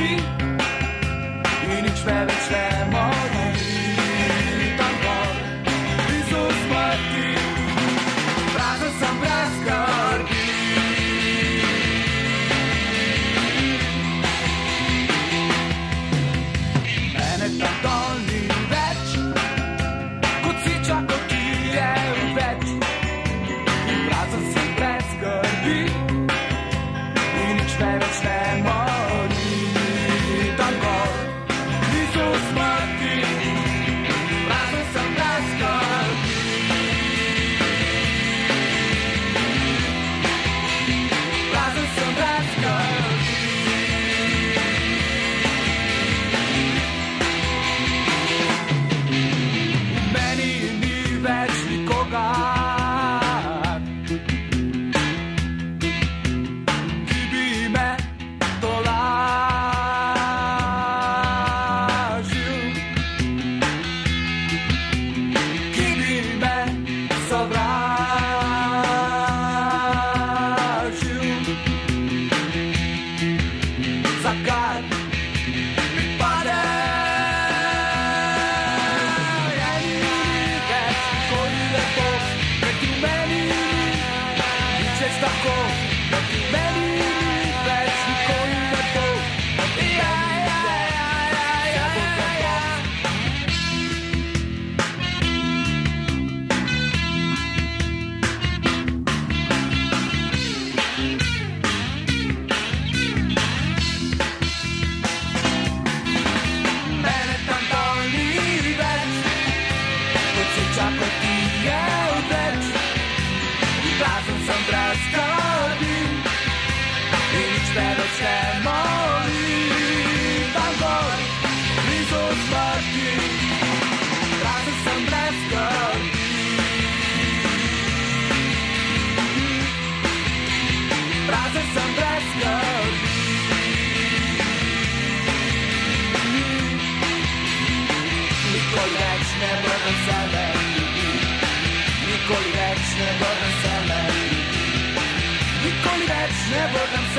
skrbi in nič me več ne mori. Tam gor, blizu smrti, prazen sem brez skrbi. Mene tam dol ni več, kot si čakal, ki je več. Prazen sem brez skrbi in nič me več ne mori. Tam gor, blizu smrti, prazen sem brez skrbi. Prazen sem brez skrbi. V meni ni več nikogar, ki bi me tolažil, ki bi me sovražil. Zakaj mi pade? Meni ni več nikoli lepo, kajti v meni ni nič več tako, kajti v meni ni več nikoli lepo, kajti v meni ni več vse bo tako. Mene tam dol ni več, kot si čakal, ti je odveč. Prazen sem brez skrbi in nič me več ne mori. Tam gor, blizu smrti, prazen sem brez skrbi. Prazen sem brez skrbi. Nikoli več ne vrnem se me ljudi, nikoli več ne vrnem se me ljudi, nikoli več ne vrnem